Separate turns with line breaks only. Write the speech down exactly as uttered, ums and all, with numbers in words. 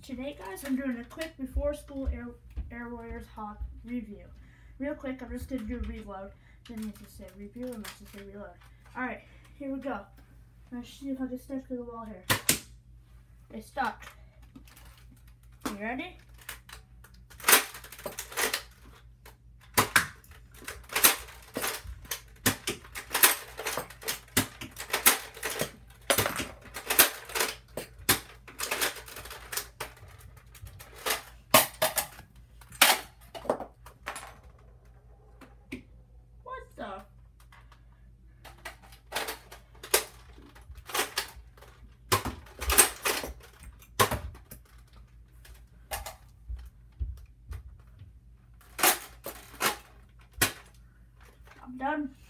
Today, guys, I'm doing a quick before school Air, Air Warriors Hawk review. Real quick, I'm just going to do a reload. Then you have to say review and let's just say reload. Alright, here we go. Let's see if I can stick to the wall here. It's stuck. You ready? I'm done.